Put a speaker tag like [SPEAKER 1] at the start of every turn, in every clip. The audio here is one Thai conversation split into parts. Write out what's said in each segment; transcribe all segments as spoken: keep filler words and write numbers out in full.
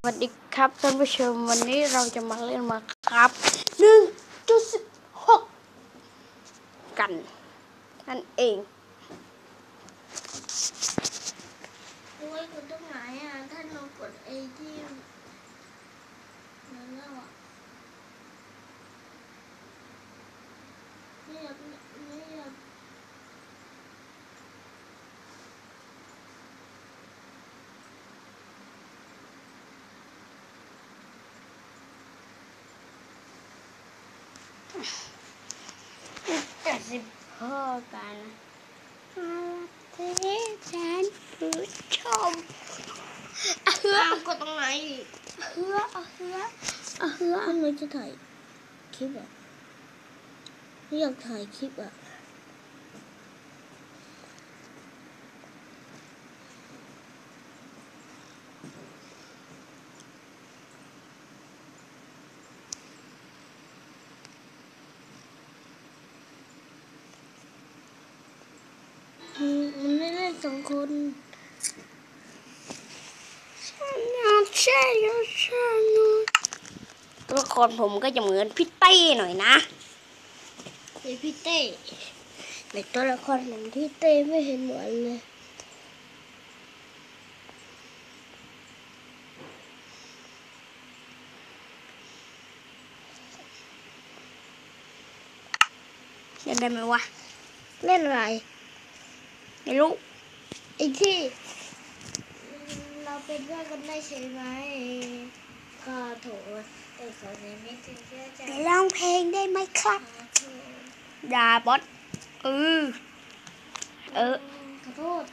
[SPEAKER 1] สวัสดีครับท่านผู้ชมวันนี้เราจะมาเล่นมาครับหนึ่งจุดสิบหกกันนั่นเอง
[SPEAKER 2] โอ้ยกดตรงไหนอ่ะท่านลองกดไอ้ที่นั่นแล้วอ่ะไม่อยากไม่อยาก
[SPEAKER 1] จุดสิบหกกันที่แสนผู้ชมเฮือ
[SPEAKER 2] ตามกดตรงไหนอีก
[SPEAKER 1] เฮือเฮือเฮือ
[SPEAKER 2] ท่านไม่จะถ่ายคลิปอ่ะไม่อยากถ่ายคลิปอ่ะมันไม่ได้สองคน
[SPEAKER 1] ใช่ใช่ตัวละครผมก็จะเหมือนพี่เต้หน่อยนะ
[SPEAKER 2] เป็นพี่เต้แต่ตัวละครของพี่เต้ไม่เห็นเหมือนเลย
[SPEAKER 1] เล่นได้ไหมวะ
[SPEAKER 2] เล่นอะไร
[SPEAKER 1] ไม่รู้
[SPEAKER 2] ไอ้ที่เราเป็นเพื่อนกันได้ใช่ไหมก็โถแต่ขอเสียไม่ถึงเชื่อใจ
[SPEAKER 1] ร้องเพลงได้ไหมครับ
[SPEAKER 2] ขอโทษ
[SPEAKER 1] ด่าบอสเออเออ
[SPEAKER 2] ขอโทษ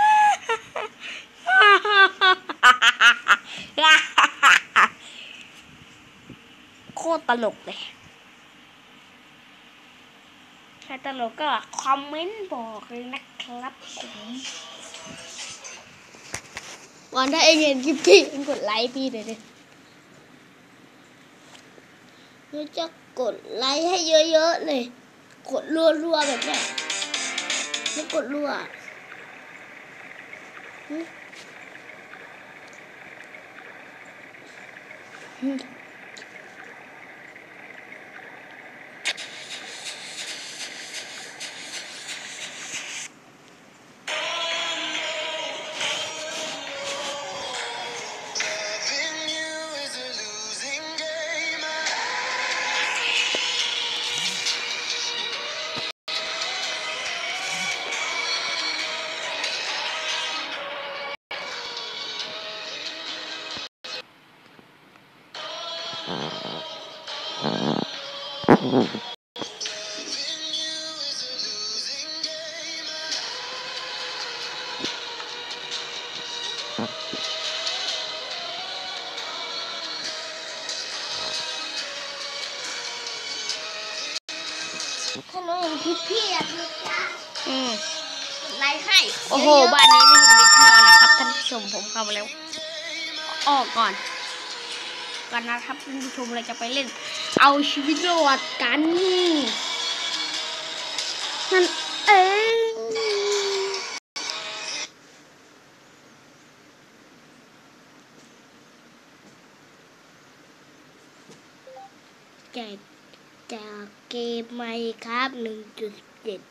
[SPEAKER 1] โคตรตลกเลยใครตลกก็คอมเมนต์บอกเลยนะครับผม
[SPEAKER 2] วันถ้าเองเห็นคลิปพี่เองกดไลค์พี่เลยดิหนูจะกดไลค์ให้เยอะๆเลยกดรัวๆแบบเนี้ยไม่กดรัวหึหึถ้าหนูเห็นคลิปพี่อ่ะพี่จะ
[SPEAKER 1] อืม
[SPEAKER 2] กดไลค์ให้
[SPEAKER 1] โอ้โห
[SPEAKER 2] เยะๆ
[SPEAKER 1] บ้านนี้ไม่เห็นมีที่นอนนะครับท่านผู้ชมผมเข้ามาแล้วออกก่อนก่อนนะครับท่านผู้ชมเราจะไปเล่น เอาชีวิตรอดกันนั่นเองจากจากเกมไมค์ครับหนึ่งจุดเจ็ด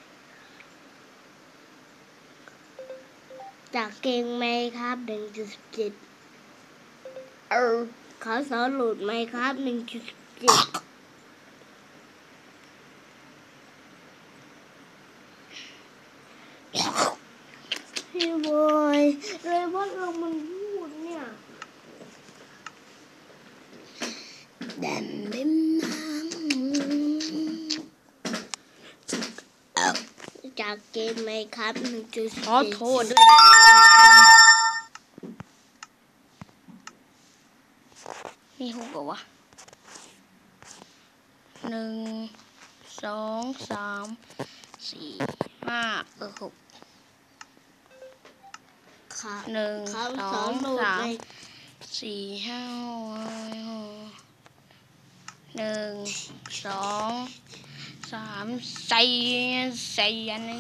[SPEAKER 1] จากเกมไมค์ครับหนึ่งจุดเจ็ดเออเขาสอนโหลดไมค์ครับหนึ่งจุดเจ็ดพี่บอยเลยว่าเรามันพูดเนี่ยแดมบิมน้ำจากเกมไหมครับหนึ่งจุดขอโทษด้วยมีหกเหรอวะหนึ่งสองสามสี่ห้าเออหกหนึ่งสองสามสี่ห้าหกหนึ่งสองสามสี่สี่อันนึง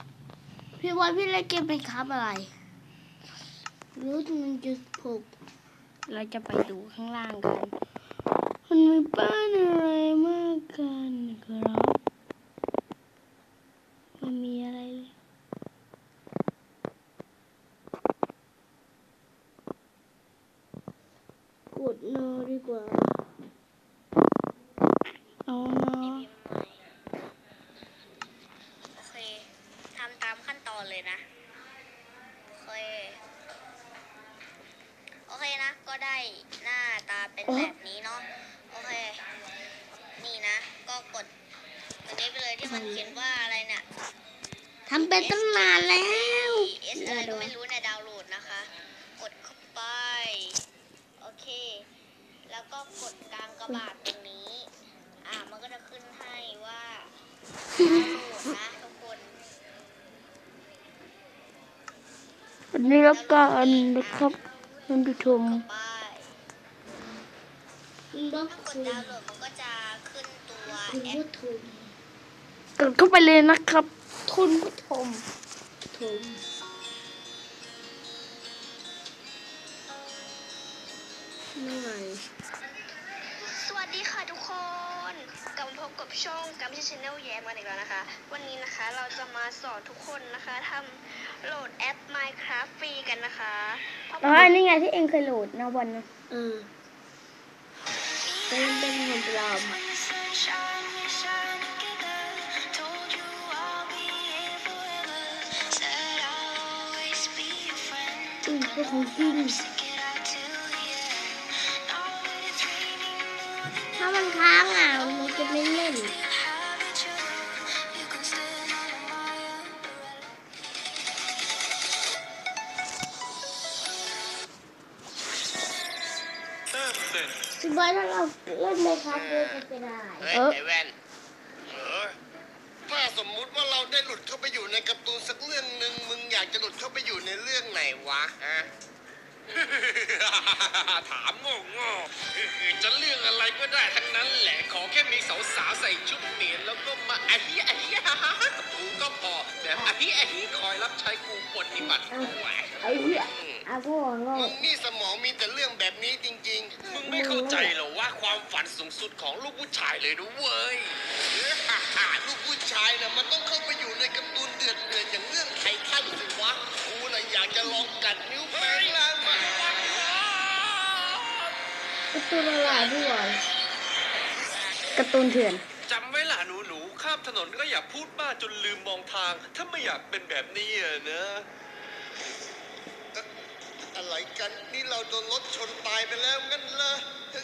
[SPEAKER 1] พี่บอยพี่เล่นเกมเป็นครับอะไรรู้หนึ่งจุดหกเราจะไปดูข้างล่างกันมันมีบ้านอะไรมากกันครับมันมีอะไรเลยกดนอดีกว่าเอานอ
[SPEAKER 2] โอเคทำตามขั้นตอนเลยนะโอเคโอเคนะก็ได้หน้าตาเป็นแบบนี้เนาะโอเคนี่นะก็กดตรงนี้ไปเลยที่มันเขียนว่าอะไรเนี่ย
[SPEAKER 1] ทำเป็นตั้งนานแล้ว
[SPEAKER 2] เอสอะไรก็ไม่รู้ในดาวน์โหลดนะคะกดเข้าไปโอเคแล้วก็กดกลางกระบาดตรงนี้อ่ามันก็จะขึ้นให้ว่าดาวน์โหลดนะทุกคน
[SPEAKER 1] อันนี้ละกันนะครับท่านผู้ชม
[SPEAKER 2] ถ้ากดดาวน์โหลดมันก็จะขึ้นตัวแอป
[SPEAKER 1] กดเข้าไปเลยนะครับทุนผู้ชมทุนไม่ไหว
[SPEAKER 2] สวัสดีค่ะทุกคนกลับมาพบกับช่องกัมพิชแนลแย้มกันอีกแล้วนะคะวันนี้นะคะเราจะมาสอนทุกคนนะคะทำโหลดแอป Minecraft ฟรีกันนะคะ
[SPEAKER 1] อ๋ออันนี้ไงที่เองเคยโหลดนะวันนะเออเป็นเป็นเงินปลอมอืมเป็นของจริงถ้ามันค้างอ่ะมันจะไม่เล่นพี่บอยถ้าเราเล่นในคาเฟ่จะเป็นอะไร
[SPEAKER 3] เฮ้ยไอแวนเออถ้าสมมุติว่าเราได้หลุดเข้าไปอยู่ในการ์ตูนสักเรื่องหนึ่งมึงอยากจะหลุดเข้าไปอยู่ในเรื่องไหนวะฮะ ถามโง่ๆจะเรื่องอะไรก็ได้ทั้งนั้นแหละขอแค่มีสาวๆใส่ชุดเหมียนแล้วก็มาอะฮิอะฮิกูก็พอแบบอะฮิอะฮิคอยรับใช้กูปฏิบัติตัว
[SPEAKER 1] ไอ้เหี้ยอากูงง
[SPEAKER 3] มึงนี่สมองมีแต่เรื่องแบบนี้จริงๆมึงไม่เข้าใจหรอว่าความฝันสูงสุดของลูกผู้ชายเลยนะเว้ยลูกผู้ชายน่ะมันต้องเข้าไปอยู่ในการ์ตูนเดือดเดือดอย่างเรื่องไททันสิวะกูน่ะอยากจะลองกัดนิ้วแปลงร่างมา
[SPEAKER 1] การ์ตูนอะไรด้วยการ์ตูนเถื่อน
[SPEAKER 3] จำไว้ล่ะหนูหนูข้ามถนนก็อย่าพูดมากจนลืมมองทางถ้าไม่อยากเป็นแบบนี้อะนะอะไรกันนี่เราโดนรถชนตายไปแล้วงั้นเหรอ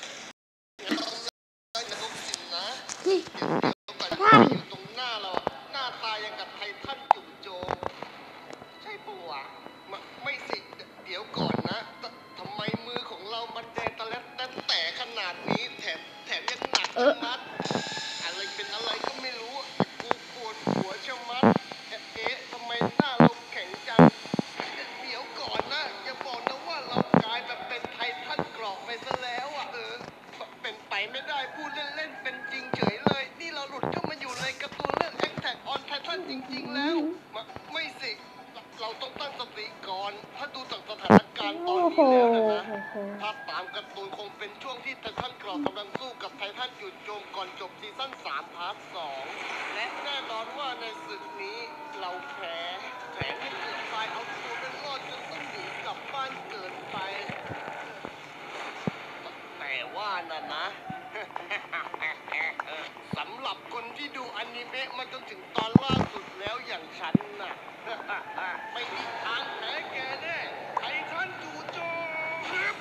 [SPEAKER 1] นี่
[SPEAKER 3] ท่านอยู่ตรงหน้าเราหน้าตายังกับไททันจู่โจมใช่ปะวะไม่สิเดี๋ยวก่อนนะทำไมมือของเรามันแดงตะเล็ดแต่ขนาดนี้แถมแถมยังหนักชะมัดอะไรเป็นอะไรก็ไม่รู้กูปวดหัวชะมัดเอ๊ะทำไมหน้าเราแข็งจังเดี๋ยวก่อนนะอย่าบอกนะว่าเรากลายแบบเป็นไททันกรอกไปซะแล้วอ่ะเออเป็นไปไม่ได้พูดเล่นๆเป็นจริงเฉยเลยนี่เราหลุดเข้ามาอยู่ในการ์ตูนเรื่อง Attack on Titan จริงๆแล้วไม่สิเราต้องตั้งสติก่อนถ้าดูจากสถานการณ์ตอนนี้แล้วนะถ้าตามการ์ตูนคงเป็นช่วงที่ไททันกรอกกำลังสู้กับไททันหยุดโจมก่อนจบซีซั่นสามพาร์ทสองและแน่นอนว่าในศึกนี้เราแพ้แถมยังเกือบตายเอาตัวเป็นรอดจนต้องหนีกลับบ้านเกิดไปแต่ว่าน่ะนะ สำหรับคนที่ดูอนิเมะมาจนถึงตอนล่าสุดแล้วอย่างฉันน่ะ ไม่มีทางแพ้แกแน่ไททันจู่โจม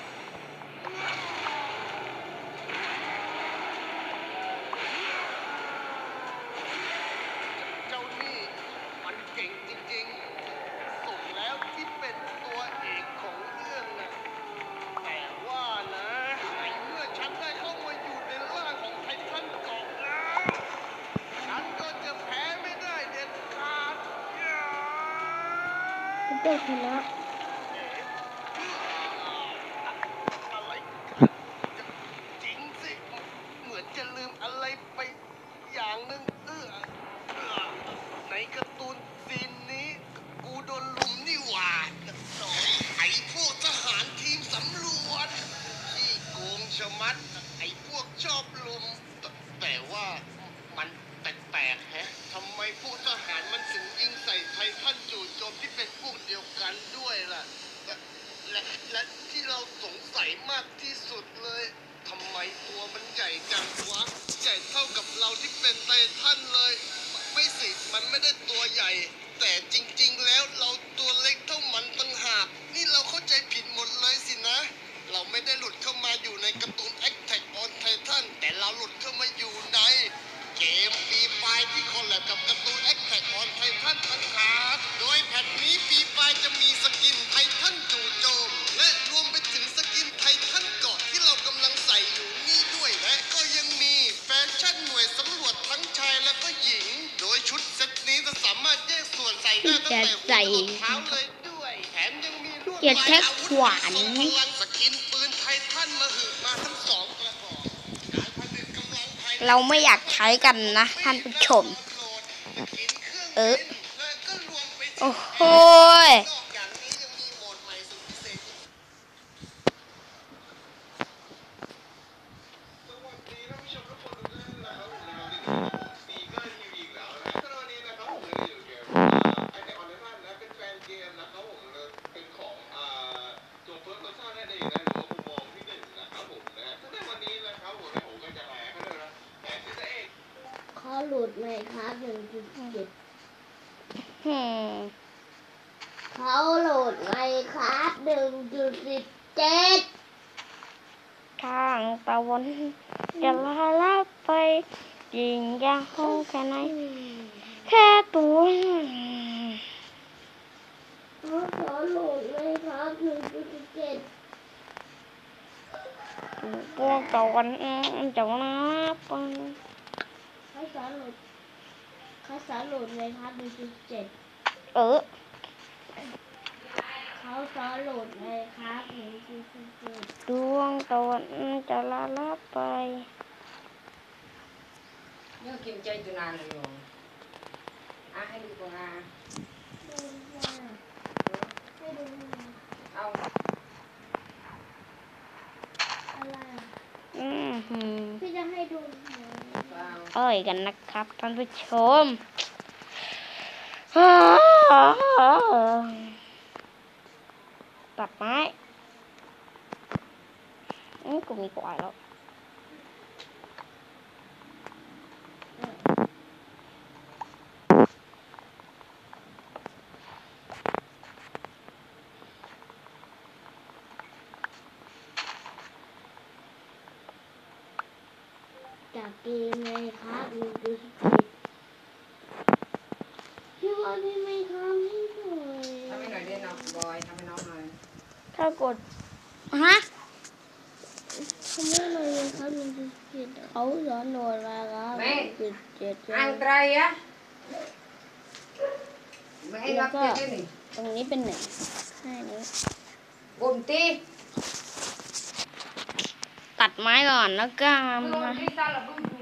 [SPEAKER 3] เจ้านี่มันเก่งจริงๆสมแล้วที่เป็นตัวเอกของเรื่องนะแต่ว่านะในเมื่อฉันได้เข้ามาอยู่ในร่างของไททันกองแล้วฉันก็จะแพ้ไม่ได้เด็ดขาด
[SPEAKER 1] เด็กชนะ
[SPEAKER 3] อะไรกันจริงสิเหมือนจะลืมอะไรไปอย่างหนึ่งเออในการ์ตูนซีนนี้กูโดนลุมนี่หว่าไอ้พวกทหารทีมสำรวจ
[SPEAKER 1] จะใส่
[SPEAKER 3] เท้าเลยด้วยแถมยังมีลวด
[SPEAKER 1] เกียรติแค่ขวาน
[SPEAKER 3] ทรงพลังสกินปืนไททันมาหึมาทั้งสองกระบอกการผนึกกำลังภายใน
[SPEAKER 1] เราไม่อยากใช้กันนะท่านผู้ชม เออ โอ้โหย
[SPEAKER 3] นอกจากนี้ยังมีโหมดใหม่สุดพิเศษ สวัสดีท่านผู้ชมทุกคนทุกท่านนะครับดีเกอร์ทีวีอีกแล้วนะครับตอนนี้นะครับผมเลยอยู่เกมไอเด็กออนไลน์นะเป็นแฟนเกมนะครับผมเป็นของอ่าตัวเฟิร์สเพอร์ซันนั่นเองนะหรือว่ามุมมองที่หนึ่งนะครับผมนะซึ่งในวันนี้นะครับผมผมก็จะแหลกให้ด้วยนะแหลกที่ตัวเอง
[SPEAKER 2] เขาหลุดไหมครับหนึ่งจุดเจ็ด
[SPEAKER 1] หืม
[SPEAKER 2] เขาโหลดไหมครับหนึ่งจุดสิบเจ็ด
[SPEAKER 1] ทางตะวันจะลาลับไปยิงยางห้องแค่ไหน แค่ตัว
[SPEAKER 2] เขาขอโหลดไหมครับหนึ่งจุดสิบเจ็ด
[SPEAKER 1] พวกตะวันจะลาไป
[SPEAKER 2] เขาสอนโหลดเขาสอนโหลดไหมครับหนึ่งจุดเจ็ด
[SPEAKER 1] เออ
[SPEAKER 2] เขาสอนโหลดไหมครับหนึ่งจุดสิบเจ็ด
[SPEAKER 1] ดวงตะวันจะลาลับไป
[SPEAKER 4] nhớ kim chay từ nào này rồi à hay đi còn à
[SPEAKER 2] ดูว่าให้ดูว่า
[SPEAKER 4] ông
[SPEAKER 2] อะไรอ่ะ
[SPEAKER 1] อืมหืม
[SPEAKER 2] พี่จะให้ดูไหม
[SPEAKER 4] vào
[SPEAKER 1] เอ้ยกันนะครับท่านผู้ชม ตัดไม้อืมกูมีกวายแล้ว
[SPEAKER 2] จากเกมไหมครับหนึ่งจุดสิบเจ็ดพี่ว่าพี่ไม่ทำให้หน่อย
[SPEAKER 4] ทำให้หน่อยได้น้องบอยทำให้น้องหน่อย
[SPEAKER 1] ถ้ากด ฮะ
[SPEAKER 2] ทำให้หน่อยเลยครับหนึ่งจุดสิบเจ็ดเขาสอนโหลดมาครับหนึ่งจุดเจ็ด
[SPEAKER 4] ăn trai á mẹ gặp cái cái này
[SPEAKER 1] ตรงนี้เป็นหนึ่งให้นี้
[SPEAKER 4] gồm ti
[SPEAKER 1] ตัดไม้ก่อนแล้วก็มา
[SPEAKER 4] gồm ti sao là gồm ti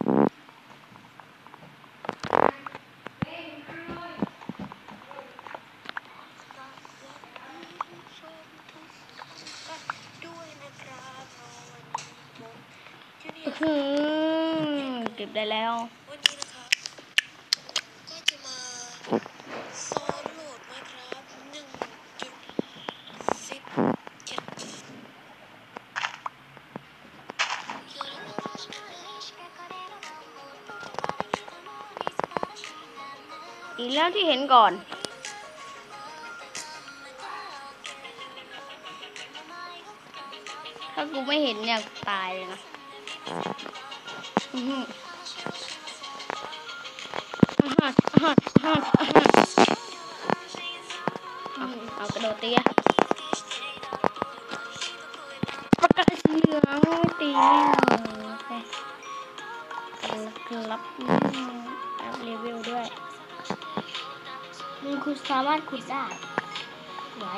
[SPEAKER 1] อื้อหือเก็บได้แล้ว
[SPEAKER 5] วันนี้นะคะก็จะมาสอนโหลดไมค์ครับหนึ่งจุดสิบเจ็ด
[SPEAKER 1] อีกแล้วที่เห็นก่อน ถ้ากูไม่เห็นเนี่ยตายเลยนะอื้อหืออ่าฮะอ่าฮะอ่าฮะอ่าฮะเอาเอากระโดดตีอะประกาศสีเหลืองไม่ตีแน่โอเคครับอืมอัพเลเวลด้วย
[SPEAKER 2] มีคุณสามารถขุดได้ไหว